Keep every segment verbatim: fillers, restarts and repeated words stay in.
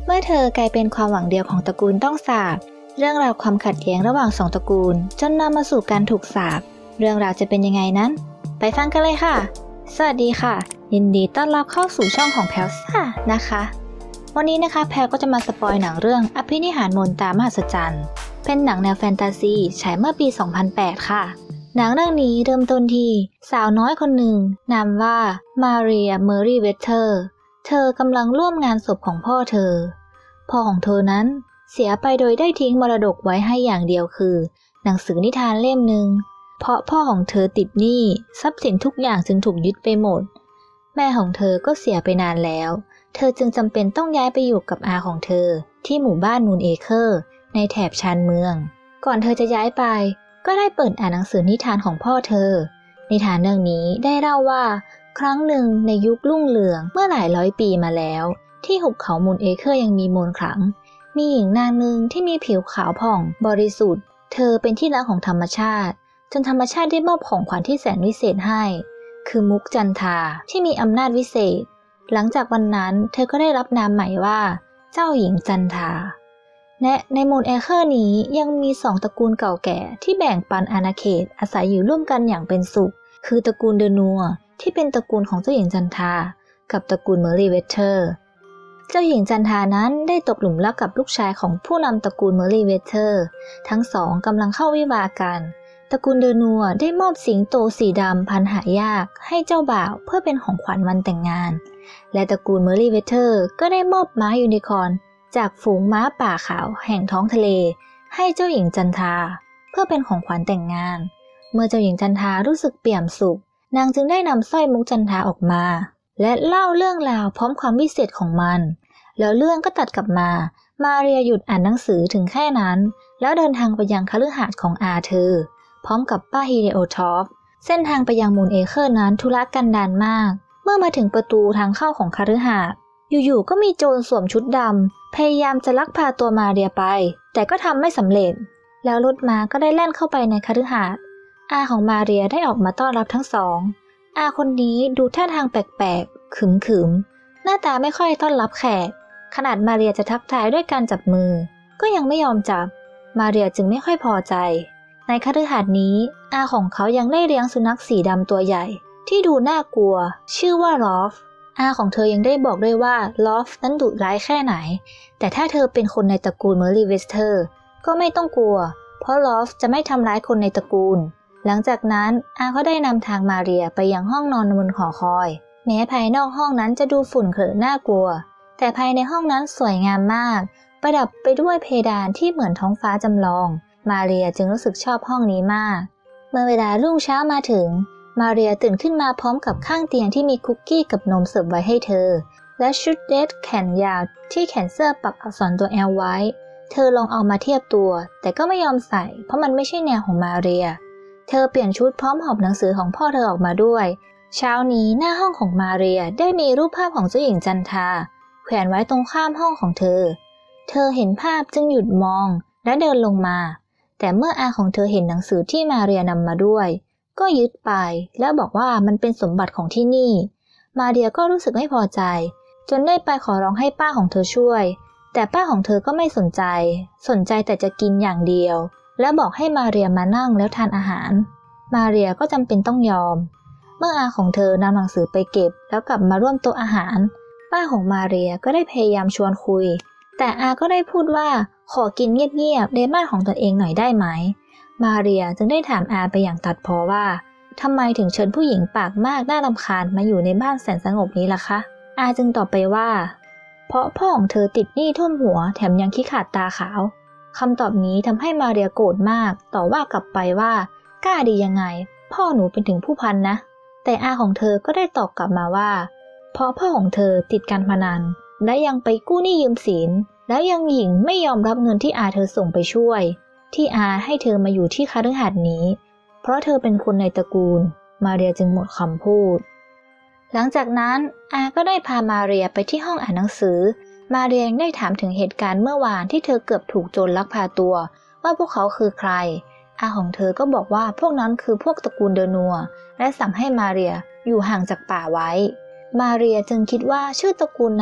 มื่อเธอกลายเป็นความหวังเดียวของตระกูลต้องสาปเรื่องราวความขัดแย้งระหว่างสองตระกูลจนนำมาสู่การถูกสาปเรื่องราวจะเป็นยังไงนั้นไปฟังกันเลยค่ะสวัสดีค่ะยินดีต้อนรับเข้าสู่ช่องของแพลซ่านะคะวันนี้นะคะแพลก็จะมาสปอยหนังเรื่องอภินิหารมนตรามหัศจรรย์เป็นหนังแนวแฟนตาซีฉายเมื่อปีสองพันแปดค่ะหนังเรื่องนี้เริ่มต้นที่สาวน้อยคนหนึ่งนามว่ามาเรียเมอรีเวเทอร์เธอกำลังร่วมงานศพของพ่อเธอพ่อของเธอนั้นเสียไปโดยได้ทิ้งมรดกไว้ให้อย่างเดียวคือหนังสือนิทานเล่มหนึ่งเพราะพ่อของเธอติดหนี้ทรัพย์สินทุกอย่างจึงถูกยึดไปหมดแม่ของเธอก็เสียไปนานแล้วเธอจึงจำเป็นต้องย้ายไปอยู่กับอาของเธอที่หมู่บ้านมูนเอเคอร์ในแถบชานเมืองก่อนเธอจะย้ายไปก็ได้เปิดอ่านหนังสือนิทานของพ่อเธอนิทานเรื่องนี้ได้เล่าว่าครั้งหนึ่งในยุครุ่งเรืองเมื่อหลายร้อยปีมาแล้วที่หุบเขามูนเอเคอร์ยังมีมนต์ขลังมีหญิงนางหนึ่งที่มีผิวขาวผ่องบริสุทธิ์เธอเป็นที่รักของธรรมชาติจนธรรมชาติได้มอบของขวัญที่แสนวิเศษให้คือมุกจันทราที่มีอำนาจวิเศษหลังจากวันนั้นเธอก็ได้รับนามใหม่ว่าเจ้าหญิงจันทราและในมูนเอเคอร์นี้ยังมีสองตระกูลเก่าแก่ที่แบ่งปันอาณาเขตอาศัยอยู่ร่วมกันอย่างเป็นสุขคือตระกูลเดนัวที่เป็นตระกูลของเจ้าหญิงจันทรากับตระกูลเมอรีเวเทอร์เจ้าหญิงจันทรานั้นได้ตกหลุมรักกับลูกชายของผู้นำตระกูลเมอรีเวเทอร์ทั้งสองกำลังเข้าวิวาห์กันตระกูลเดนัวได้มอบสิงโตสีดำพันธุ์หายากให้เจ้าบ่าวเพื่อเป็นของขวัญวันแต่งงานและตระกูลเมอรีเวเทอร์ก็ได้มอบม้ายูนิคอร์นจากฝูงม้าป่าขาวแห่งท้องทะเลให้เจ้าหญิงจันทราเพื่อเป็นของขวัญแต่งงานเมื่อเจ้าหญิงจันทรารู้สึกเปี่ยมสุขนางจึงได้นำสร้อยมุกจันทราออกมาและเล่าเรื่องราวพร้อมความวิเศษของมันแล้วเรื่องก็ตัดกลับมามาเรียหยุดอ่านหนังสือถึงแค่นั้นแล้วเดินทางไปยังคฤหาสน์ของอาเธอร์พร้อมกับป้าฮิเดโอทอฟเส้นทางไปยังมูนเอเคอร์นั้นทุรกันดารมากเมื่อมาถึงประตูทางเข้าของคฤหาสน์อยู่ๆก็มีโจรสวมชุดดำพยายามจะลักพาตัวมาเรียไปแต่ก็ทำไม่สำเร็จแล้วรถม้าก็ได้แล่นเข้าไปในคฤหาสน์อาของมาเรียได้ออกมาต้อนรับทั้งสองอาคนนี้ดูท่าทางแปลกๆขึมๆหน้าตาไม่ค่อยต้อนรับแขกขนาดมาเรียจะทักทายด้วยการจับมือก็ยังไม่ยอมจับมาเรียจึงไม่ค่อยพอใจในคฤหาสน์นี้อาของเขายังได้เลี้ยงสุนัขสีดำตัวใหญ่ที่ดูน่ากลัวชื่อว่าลอฟอาของเธอยังได้บอกด้วยว่าลอฟนั้นดุร้ายแค่ไหนแต่ถ้าเธอเป็นคนในตระกูลเมอรีเวสเทอร์ก็ไม่ต้องกลัวเพราะลอฟจะไม่ทำร้ายคนในตระกูลหลังจากนั้นอาก็ได้นำทางมาเรียไปยังห้องนอนบนหอคอยแม้ภายนอกห้องนั้นจะดูฝุ่นเขอะน่ากลัวแต่ภายในห้องนั้นสวยงามมากประดับไปด้วยเพดานที่เหมือนท้องฟ้าจำลองมาเรียจึงรู้สึกชอบห้องนี้มากเมื่อเวลารุ่งเช้ามาถึงมาเรียตื่นขึ้นมาพร้อมกับข้างเตียงที่มีคุกกี้กับนมเสิร์ฟไว้ให้เธอและชุดเดรสแขนยาวที่แขนเสื้อปักอักษรตัว L ไว้เธอลองเอามาเทียบตัวแต่ก็ไม่ยอมใส่เพราะมันไม่ใช่แนวของมาเรียเธอเปลี่ยนชุดพร้อมหอบหนังสือของพ่อเธอออกมาด้วยเช้านี้หน้าห้องของมาเรียได้มีรูปภาพของเจ้าหญิงจันทราแขวนไว้ตรงข้ามห้องของเธอเธอเห็นภาพจึงหยุดมองและเดินลงมาแต่เมื่ออาของเธอเห็นหนังสือที่มาเรียนำมาด้วยก็ยึดไปแล้วบอกว่ามันเป็นสมบัติของที่นี่มาเรียก็รู้สึกไม่พอใจจนได้ไปขอร้องให้ป้าของเธอช่วยแต่ป้าของเธอก็ไม่สนใจสนใจแต่จะกินอย่างเดียวและบอกให้มาเรียมานั่งแล้วทานอาหารมาเรียก็จำเป็นต้องยอมเมื่ออาของเธอนำหนังสือไปเก็บแล้วกลับมาร่วมโต๊ะอาหารป้าของมาเรียก็ได้พยายามชวนคุยแต่อาก็ได้พูดว่าขอกินเงียบๆในบ้านของตนเองหน่อยได้ไหมมาเรียจึงได้ถามอาไปอย่างตัดพ้อว่าทำไมถึงเชิญผู้หญิงปากมากน่ารำคาญมาอยู่ในบ้านแสนสงบนี้ล่ะคะอาจึงตอบไปว่าเพราะพ่อของเธอติดหนี้ท่วมหัวแถมยังขี้ขาดตาขาวคำตอบนี้ทำให้มาเรียโกรธมากต่อว่ากลับไปว่ากล้าดียังไงพ่อหนูเป็นถึงผู้พันนะแต่อาของเธอก็ได้ตอบกลับมาว่าเพราะพ่อของเธอติดการพนันและยังไปกู้หนี้ยืมสินแล้วยังหญิงไม่ยอมรับเงินที่อาเธอส่งไปช่วยที่อาให้เธอมาอยู่ที่คฤหาสน์นี้เพราะเธอเป็นคนในตระกูลมาเรียจึงหมดคำพูดหลังจากนั้นอาก็ได้พามาเรียไปที่ห้องอ่านหนังสือมาเรียยังได้ถามถึงเหตุการณ์เมื่อวานที่เธอเกือบถูกโจรลักพาตัวว่าพวกเขาคือใครอาของเธอก็บอกว่าพวกนั้นคือพวกตระกูลเดนัวและสั่งให้มาเรียอยู่ห่างจากป่าไว้มาเรียจึงคิดว่าชื่อตระกูลนั้น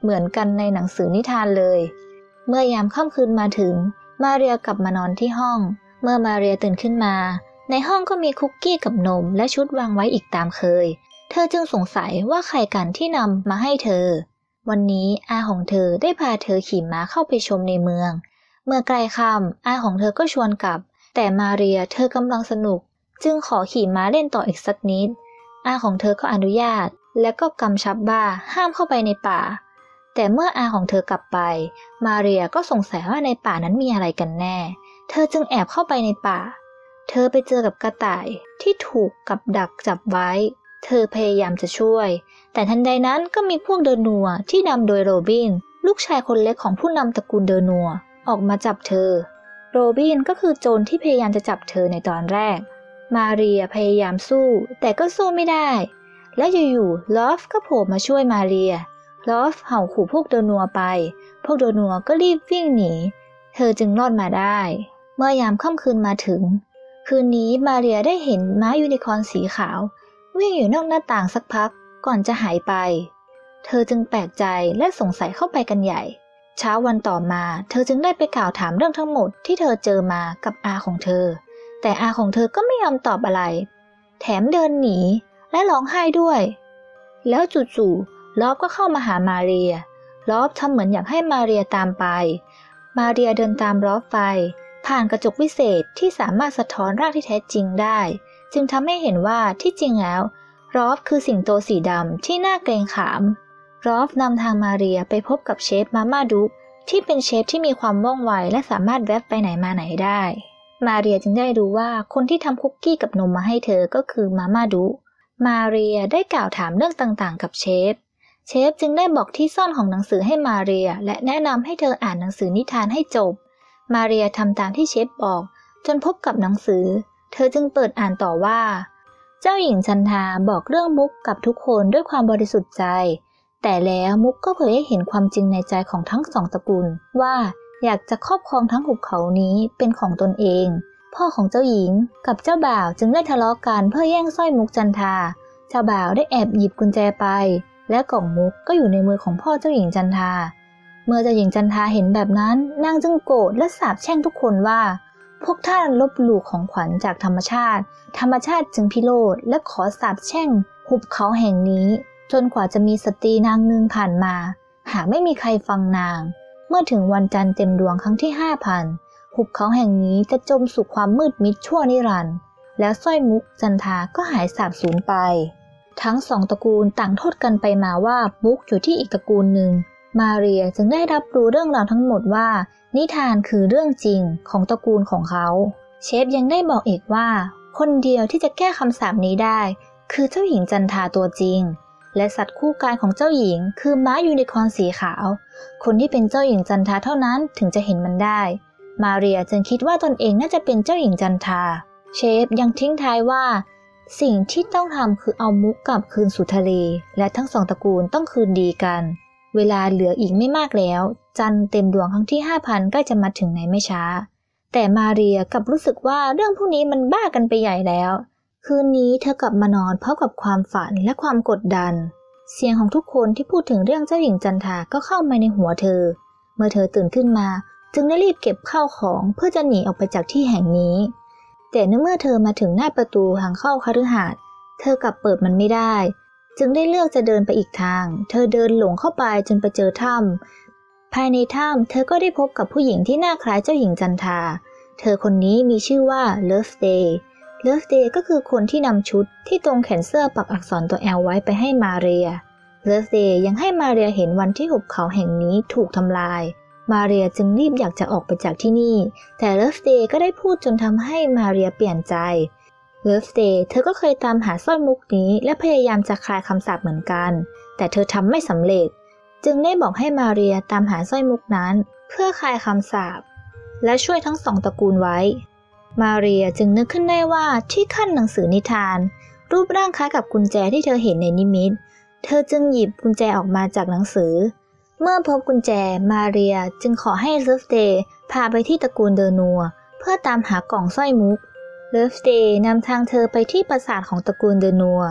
เหมือนกันในหนังสือนิทานเลยเมื่อยามค่ำคืนมาถึงมาเรียกลับมานอนที่ห้องเมื่อมาเรียตื่นขึ้นมาในห้องก็มีคุกกี้กับนมและชุดวางไว้อีกตามเคยเธอจึงสงสัยว่าใครกันที่นำมาให้เธอวันนี้อาของเธอได้พาเธอขี่ม้าเข้าไปชมในเมืองเมื่อใกล้ค่ำอาของเธอก็ชวนกลับแต่มาเรียเธอกำลังสนุกจึงขอขี่ม้าเล่นต่ออีกสักนิดอาของเธอก็อนุญาตและก็กำชับว่าห้ามเข้าไปในป่าแต่เมื่ออาของเธอกลับไปมาเรียก็สงสัยว่าในป่านั้นมีอะไรกันแน่เธอจึงแอบเข้าไปในป่าเธอไปเจอกับกระต่ายที่ถูกกับดักจับไว้เธอพยายามจะช่วยแต่ทันใดนั้นก็มีพวกเดอนัวที่นำโดยโรบินลูกชายคนเล็กของผู้นำตระกูลเดอนัวออกมาจับเธอโรบินก็คือโจรที่พยายามจะจับเธอในตอนแรกมาเรียพยายามสู้แต่ก็สู้ไม่ได้และอยู่ๆลอฟก็โผล่มาช่วยมาเรียลอฟเห่าขู่พวกเดอนัวไปพวกเดอนัวก็รีบวิ่งหนีเธอจึงรอดมาได้เมื่อยามค่ำคืนมาถึงคืนนี้มาเรียได้เห็นม้ายูนิคอร์นสีขาววิ่งอยู่นอกหน้าต่างสักพักก่อนจะหายไปเธอจึงแปลกใจและสงสัยเข้าไปกันใหญ่เช้าวันต่อมาเธอจึงได้ไปกล่าวถามเรื่องทั้งหมดที่เธอเจอมากับอาของเธอแต่อาของเธอก็ไม่ยอมตอบอะไรแถมเดินหนีและร้องไห้ด้วยแล้วจู่ๆลอฟก็เข้ามาหามาเรียลอฟทำเหมือนอยากให้มาเรียตามไปมาเรียเดินตามลอฟไปผ่านกระจกวิเศษที่สามารถสะท้อนร่างที่แท้จริงได้จึงทำให้เห็นว่าที่จริงแล้วลอฟคือสิงโตสีดำที่น่าเกรงขามลอฟนำทางมาเรียไปพบกับเชฟมาม่าดุที่เป็นเชฟที่มีความว่องไวและสามารถแวบไปไหนมาไหนได้มาเรียจึงได้รู้ว่าคนที่ทำคุกกี้กับนมมาให้เธอก็คือมาม่าดุมาเรียได้กล่าวถามเรื่องต่างๆกับเชฟเชฟจึงได้บอกที่ซ่อนของหนังสือให้มาเรียและแนะนำให้เธออ่านหนังสือนิทานให้จบมาเรียทำตามที่เชฟบอกจนพบกับหนังสือเธอจึงเปิดอ่านต่อว่าเจ้าหญิงจันทาบอกเรื่องมุกกับทุกคนด้วยความบริสุทธิ์ใจแต่แล้วมุกก็เผยให้เห็นความจริงในใจของทั้งสองตระกูลว่าอยากจะครอบครองทั้งหุบเขานี้เป็นของตนเองพ่อของเจ้าหญิงกับเจ้าบ่าวจึงได้ทะเลาะกันเพื่อแย่งสร้อยมุกจันทาเจ้าบ่าวได้แอบหยิบกุญแจไปและกล่องมุกก็อยู่ในมือของพ่อเจ้าหญิงจันทาเมื่อเจ้าหญิงจันทาเห็นแบบนั้นนางจึงโกรธและสาปแช่งทุกคนว่าพวกท่านลบหลู่ของขวัญจากธรรมชาติธรรมชาติจึงพิโรธและขอสาปแช่งหุบเขาแห่งนี้จนกว่าจะมีสตรีนางหนึ่งผ่านมาหากไม่มีใครฟังนางเมื่อถึงวันจันทร์เต็มดวงครั้งที่ห้าพันหุบเขาแห่งนี้จะจมสู่ความมืดมิดชั่วนิรันดร์แล้วสร้อยมุกจันทาก็หายสาบสูญไปทั้งสองตระกูลต่างโทษกันไปมาว่ามุกอยู่ที่อีกตระกูลหนึ่งมาเรียจึงได้รับรู้เรื่องราวทั้งหมดว่านิทานคือเรื่องจริงของตระกูลของเขาเชฟยังได้บอกอีกว่าคนเดียวที่จะแก้คำสาปนี้ได้คือเจ้าหญิงจันทาตัวจริงและสัตว์คู่กายของเจ้าหญิงคือม้ายูนิคอร์นสีขาวคนที่เป็นเจ้าหญิงจันทาเท่านั้นถึงจะเห็นมันได้มาเรียจึงคิดว่าตนเองน่าจะเป็นเจ้าหญิงจันทาเชฟยังทิ้งท้ายว่าสิ่งที่ต้องทำคือเอามุกกลับคืนสู่ทะเลและทั้งสองตระกูลต้องคืนดีกันเวลาเหลืออีกไม่มากแล้วจันทร์เต็มดวงครั้งที่ ห้าพัน ใกล้จะมาถึงในไม่ช้าแต่มาเรียกลับรู้สึกว่าเรื่องพวกนี้มันบ้ากันไปใหญ่แล้วคืนนี้เธอกลับมานอนพร้อมกับความฝันและความกดดันเสียงของทุกคนที่พูดถึงเรื่องเจ้าหญิงจันทาก็เข้ามาในหัวเธอเมื่อเธอตื่นขึ้นมาจึงได้รีบเก็บข้าวของเพื่อจะหนีออกไปจากที่แห่งนี้แต่เมื่อเธอมาถึงหน้าประตูทางเข้าคฤหาสน์เธอกลับเปิดมันไม่ได้จึงได้เลือกจะเดินไปอีกทางเธอเดินหลงเข้าไปจนไปเจอถ้ำภายในถ้ำเธอก็ได้พบกับผู้หญิงที่หน้าคล้ายเจ้าหญิงจันทาเธอคนนี้มีชื่อว่าเลิฟเดย์เลิฟเดย์ก็คือคนที่นำชุดที่ตรงแขนเสื้อปักอักษรตัว แอล ไว้ไปให้มาเรียเลิฟเดย์ยังให้มาเรียเห็นวันที่หุบเขาแห่งนี้ถูกทำลายมาเรียจึงรีบอยากจะออกไปจากที่นี่แต่เลิฟเดย์ก็ได้พูดจนทำให้มาเรียเปลี่ยนใจเลิฟเดย์เธอก็เคยตามหาสร้อยมุกนี้และพยายามจะคลายคำสาปเหมือนกันแต่เธอทำไม่สำเร็จจึงได้บอกให้มาเรียตามหาสร้อยมุกนั้นเพื่อคลายคำสาปและช่วยทั้งสองตระกูลไว้มาเรียจึงนึกขึ้นได้ว่าที่ขั้นหนังสือนิทานรูปร่างคล้ายกับกุญแจที่เธอเห็นในนิมิตเธอจึงหยิบกุญแจออกมาจากหนังสือเมื่อพบกุญแจมาเรียจึงขอให้เลิฟเดย์พาไปที่ตระกูลเดอนัวเพื่อตามหากล่องสร้อยมุกเลิฟเดย์นำทางเธอไปที่ปราสาทของตระกูลเดอนัว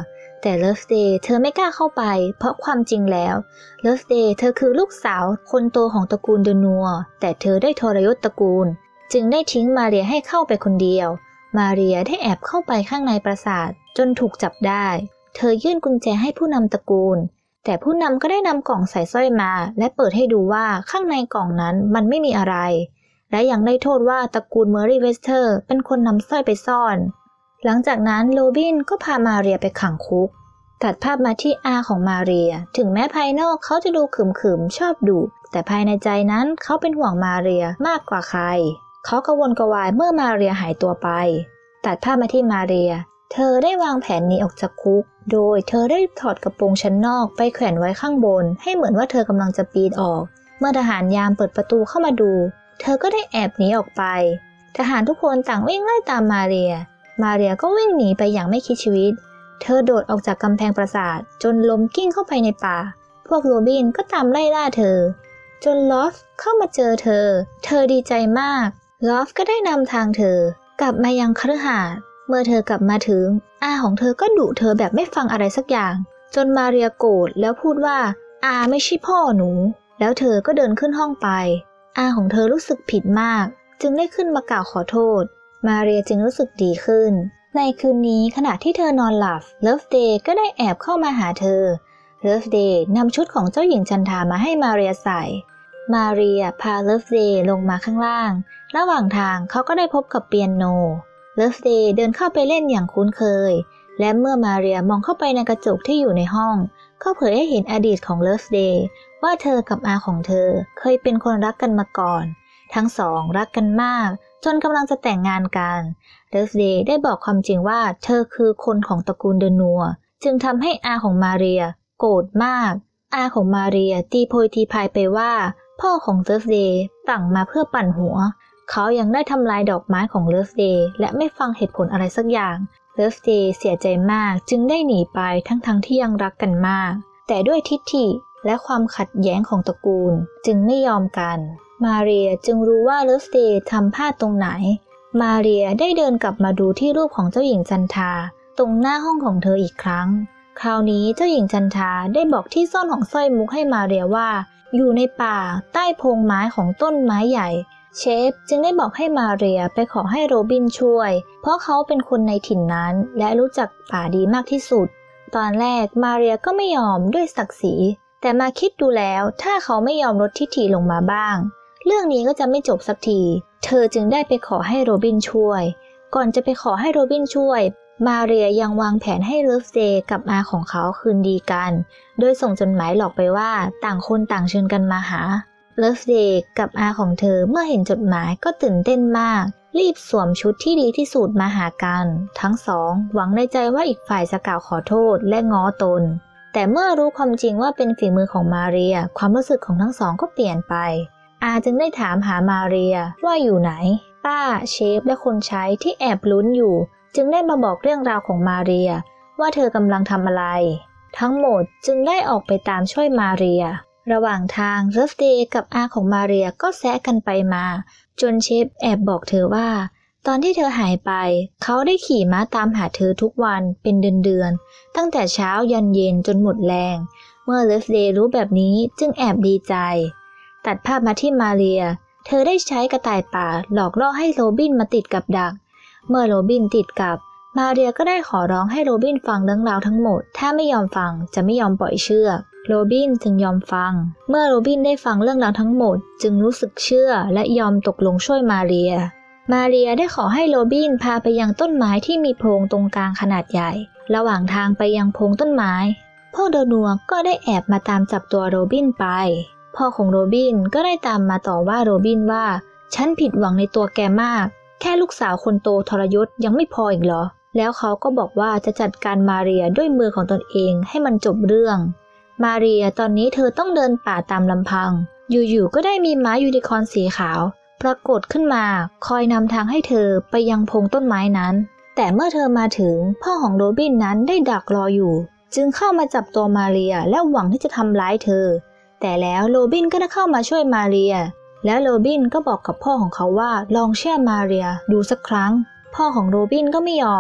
แต่เลิฟเดย์เธอไม่กล้าเข้าไปเพราะความจริงแล้วเลิฟเดย์เธอคือลูกสาวคนโตของตระกูลเดนัวแต่เธอได้ทรยศตระกูลจึงได้ทิ้งมาเรียให้เข้าไปคนเดียวมาเรียได้แอบเข้าไปข้างในปราสาทจนถูกจับได้เธอยื่นกุญแจให้ผู้นำตระกูลแต่ผู้นำก็ได้นำกล่องใส่สร้อยมาและเปิดให้ดูว่าข้างในกล่องนั้นมันไม่มีอะไรและยังได้โทษว่าตระกูลเมอรี่เวสเทอร์เป็นคนนำสร้อยไปซ่อนหลังจากนั้นโรบินก็พามาเรียไปขังคุกตัดภาพมาที่อาของมาเรียถึงแม้ภายนอกเขาจะดูขรึมๆชอบดุแต่ภายในใจนั้นเขาเป็นห่วงมาเรียมากกว่าใครเขากังวลกระวายเมื่อมาเรียหายตัวไปตัดภาพมาที่มาเรียเธอได้วางแผนหนีออกจากคุกโดยเธอได้ถอดกระโปรงชั้นนอกไปแขวนไว้ข้างบนให้เหมือนว่าเธอกำลังจะปีนออกเมื่อทหารยามเปิดประตูเข้ามาดูเธอก็ได้แอบหนีออกไปทหารทุกคนต่างวิ่งไล่ตามมาเรียมาเรียก็วิ่งหนีไปอย่างไม่คิดชีวิตเธอโดดออกจากกำแพงปราสาทจนล้มกิ้งเข้าไปในป่าพวกโรบินก็ตามไล่ล่าเธอจนลอฟเข้ามาเจอเธอเธอดีใจมากลอฟก็ได้นำทางเธอกลับมายังคฤหาสน์เมื่อเธอกลับมาถึงอาของเธอก็ดุเธอแบบไม่ฟังอะไรสักอย่างจนมาเรียโกรธแล้วพูดว่าอาไม่ใช่พ่อหนูแล้วเธอก็เดินขึ้นห้องไปอาของเธอรู้สึกผิดมากจึงได้ขึ้นมากล่าวขอโทษมาเรียจึงรู้สึกดีขึ้นในคืนนี้ขณะที่เธอนอนหลับเลิฟเดย์ก็ได้แอบเข้ามาหาเธอเลิฟเดย์นำชุดของเจ้าหญิงจันทรามาให้มาเรียใส่มาเรียพาเลิฟเดย์ลงมาข้างล่างระหว่างทางเขาก็ได้พบกับเปียโนเลิฟเดย์เดินเข้าไปเล่นอย่างคุ้นเคยและเมื่อมาเรียมองเข้าไปในกระจกที่อยู่ในห้องก็เผยให้เห็นอดีตของเลิฟเดย์ว่าเธอกับอาของเธอเคยเป็นคนรักกันมาก่อนทั้งสองรักกันมากจนกำลังจะแต่งงานกันเลิฟเดย์ได้บอกความจริงว่าเธอคือคนของตระกูลเดนัวจึงทำให้อาของมาเรียโกรธมากอาของมาเรียตีโพยตีพายไปว่าพ่อของเลิฟเดย์สั่งมาเพื่อปั่นหัวเขายังได้ทำลายดอกไม้ของเลิฟเดย์และไม่ฟังเหตุผลอะไรสักอย่างเลิฟเดย์เสียใจมากจึงได้หนีไปทั้งๆ ท, ที่ยังรักกันมากแต่ด้วยทิฐิและความขัดแย้งของตระกูลจึงไม่ยอมกันมาเรียจึงรู้ว่าเลิฟเดย์ทำพลาดตรงไหนมาเรียได้เดินกลับมาดูที่รูปของเจ้าหญิงจันทราตรงหน้าห้องของเธออีกครั้งคราวนี้เจ้าหญิงจันทราได้บอกที่ซ่อนของสร้อยมุกให้มาเรียว่าอยู่ในป่าใต้โพรงไม้ของต้นไม้ใหญ่เชฟจึงได้บอกให้มาเรียไปขอให้โรบินช่วยเพราะเขาเป็นคนในถิ่นนั้นและรู้จักป่าดีมากที่สุดตอนแรกมาเรียก็ไม่ยอมด้วยศักดิ์ศรีแต่มาคิดดูแล้วถ้าเขาไม่ยอมลดทิฐิลงมาบ้างเรื่องนี้ก็จะไม่จบสักทีเธอจึงได้ไปขอให้โรบินช่วยก่อนจะไปขอให้โรบินช่วยมาเรียยังวางแผนให้เลิฟเดย์กับอาของเขาคืนดีกันโดยส่งจดหมายหลอกไปว่าต่างคนต่างเชิญกันมาหาเลิฟเดย์กับอาของเธอเมื่อเห็นจดหมายก็ตื่นเต้นมากรีบสวมชุดที่ดีที่สุดมาหากันทั้งสองหวังในใจว่าอีกฝ่ายจะกล่าวขอโทษและง้อตนแต่เมื่อรู้ความจริงว่าเป็นฝีมือของมาเรียความรู้สึกของทั้งสองก็เปลี่ยนไปอาจึงได้ถามหามาเรียว่าอยู่ไหนป้าเชฟและคนใช้ที่แอบลุ้นอยู่จึงได้มาบอกเรื่องราวของมาเรียว่าเธอกำลังทำอะไรทั้งหมดจึงได้ออกไปตามช่วยมาเรียระหว่างทางเลิฟเดย์กับอาของมาเรียก็แซะกันไปมาจนเชฟแอบบอกเธอว่าตอนที่เธอหายไปเขาได้ขี่ม้าตามหาเธอทุกวันเป็นเดือนๆตั้งแต่เช้ายันเย็นจนหมดแรงเมื่อเลิฟเดย์รู้แบบนี้จึงแอบดีใจตัดภาพมาที่มาเรียเธอได้ใช้กระต่ายป่าหลอกล่อให้โรบินมาติดกับดักเมื่อโรบินติดกับมาเรียก็ได้ขอร้องให้โรบินฟังเรื่องราวทั้งหมดถ้าไม่ยอมฟังจะไม่ยอมปล่อยเชือกโรบินจึงยอมฟังเมื่อโรบินได้ฟังเรื่องราวทั้งหมดจึงรู้สึกเชื่อและยอมตกลงช่วยมาเรียมาเรียได้ขอให้โรบินพาไปยังต้นไม้ที่มีโพรงตรงกลางขนาดใหญ่ระหว่างทางไปยังโพรงต้นไม้พ่อเดนัวก็ได้แอบมาตามจับตัวโรบินไปพ่อของโรบินก็ได้ตามมาต่อว่าโรบินว่าฉันผิดหวังในตัวแกมากแค่ลูกสาวคนโตทรยศยังไม่พออีกเหรอแล้วเขาก็บอกว่าจะจัดการมาเรียด้วยมือของตนเองให้มันจบเรื่องมาเรียตอนนี้เธอต้องเดินป่าตามลำพังอยู่ๆก็ได้มีม้ายูนิคอร์นสีขาวปรากฏขึ้นมาคอยนำทางให้เธอไปยังโพรงต้นไม้นั้นแต่เมื่อเธอมาถึงพ่อของโรบินนั้นได้ดักรออยู่จึงเข้ามาจับตัวมาเรียและหวังที่จะทำร้ายเธอแต่แล้วโรบินก็ได้เข้ามาช่วยมาเรียแล้วโรบินก็บอกกับพ่อของเขาว่าลองเชื่อมาเรียดูสักครั้งพ่อของโรบินก็ไม่ยอม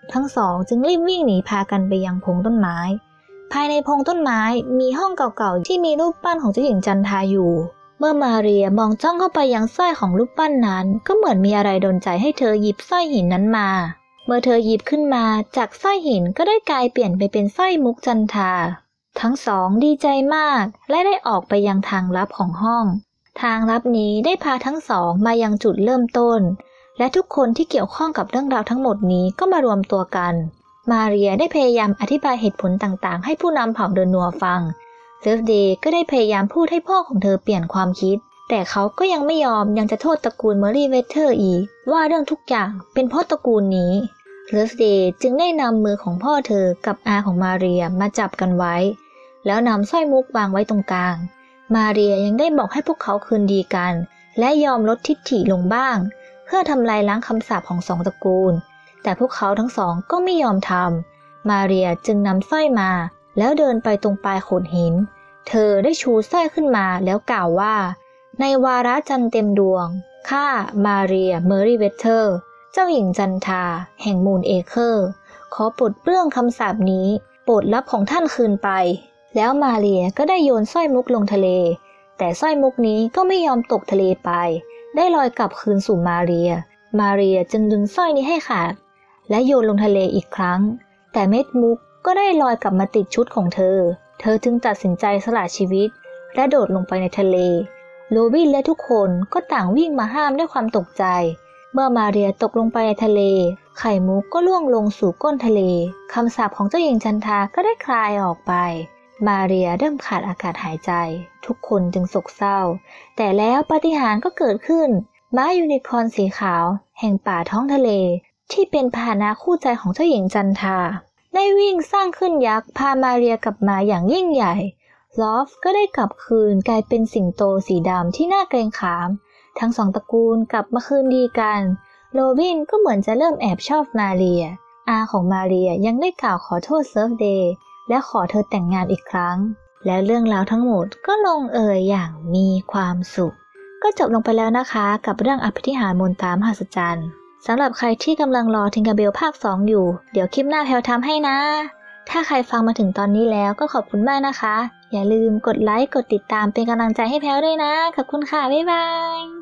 ทั้งสองจึงรีบวิ่งหนีพากันไปยังพงต้นไม้ภายในพงต้นไม้มีห้องเก่าๆที่มีรูปปั้นของเจ้าหญิงจันทราอยู่เมื่อมาเรียมองจ้องเข้าไปยังสร้อยของรูปปั้นนั้นก็เหมือนมีอะไรดลใจให้เธอหยิบสร้อยหินนั้นมาเมื่อเธอหยิบขึ้นมาจากสร้อยหินก็ได้กลายเปลี่ยนไปเป็นสร้อยมุกจันทราทั้งสองดีใจมากและได้ออกไปยังทางลับของห้องทางลับนี้ได้พาทั้งสองมายังจุดเริ่มต้นและทุกคนที่เกี่ยวข้องกับเรื่องราวทั้งหมดนี้ก็มารวมตัวกันมาเรียได้พยายามอธิบายเหตุผลต่างๆให้ผู้นำเผ่าเดอนัวฟังเซิร์ฟเดย์ก็ได้พยายามพูดให้พ่อของเธอเปลี่ยนความคิดแต่เขาก็ยังไม่ยอมยังจะโทษตระกูลเมอรี่เวเทอร์อีกว่าเรื่องทุกอย่างเป็นเพราะตระกูลนี้เซิร์ฟเดย์จึงได้นำมือของพ่อเธอกับอาของมาเรียมาจับกันไว้แล้วนำสร้อยมุกวางไว้ตรงกลางมาเรียยังได้บอกให้พวกเขาคืนดีกันและยอมลดทิฐิลงบ้างเพื่อทำลายล้างคำสาปของสองตระกูลแต่พวกเขาทั้งสองก็ไม่ยอมทำมาเรียจึงนำสร้อยมาแล้วเดินไปตรงปลายโขดหินเธอได้ชูสร้อยขึ้นมาแล้วกล่าวว่าในวาระจันทร์เต็มดวงข้ามาเรียเมอรี่เวเทอร์เจ้าหญิงจันทราแห่งมูนเอเคอร์ขอปลดเปลื้องคำสาปนี้โปรดรับของท่านคืนไปแล้วมาเรียก็ได้โยนสร้อยมุกลงทะเลแต่สร้อยมุกนี้ก็ไม่ยอมตกทะเลไปได้ลอยกลับคืนสู่มาเรียมาเรียจึงดึงสร้อยนี้ให้ขาดและโยนลงทะเลอีกครั้งแต่เม็ดมุกก็ได้ลอยกลับมาติดชุดของเธอเธอจึงตัดสินใจสละชีวิตและโดดลงไปในทะเลโรบินและทุกคนก็ต่างวิ่งมาห้ามด้วยความตกใจเมื่อมาเรียตกลงไปในทะเลไข่มุกก็ล่วงลงสู่ก้นทะเลคำสาปของเจ้าหญิงจันทราก็ได้คลายออกไปมาเรียเริ่มขาดอากาศหายใจทุกคนจึงโศกเศร้าแต่แล้วปาฏิหาริย์ก็เกิดขึ้นม้ายูนิคอร์นสีขาวแห่งป่าท้องทะเลที่เป็นพาหนะคู่ใจของเจ้าหญิงจันทราได้วิ่งสร้างขึ้นยักษ์พามาเรียกลับมาอย่างยิ่งใหญ่ลอฟก็ได้กลับคืนกลายเป็นสิงโตสีดำที่น่าเกรงขามทั้งสองตระกูลกลับมาคืนดีกันโรบินก็เหมือนจะเริ่มแอบชอบมาเรียอาของมาเรียยังได้กล่าวขอโทษเซิร์ฟเดย์และขอเธอแต่งงานอีกครั้งและเรื่องราวทั้งหมดก็ลงเอยอย่างมีความสุขก็จบลงไปแล้วนะคะกับเรื่องอภินิหารมนตรามหัศจรรย์สำหรับใครที่กำลังรอทิงเกอร์เบลภาคสองอยู่เดี๋ยวคลิปหน้าแพลวทำให้นะถ้าใครฟังมาถึงตอนนี้แล้วก็ขอบคุณมากนะคะอย่าลืมกดไลค์กดติดตามเป็นกำลังใจให้แพลวด้วยนะขอบคุณค่ะบ๊ายบาย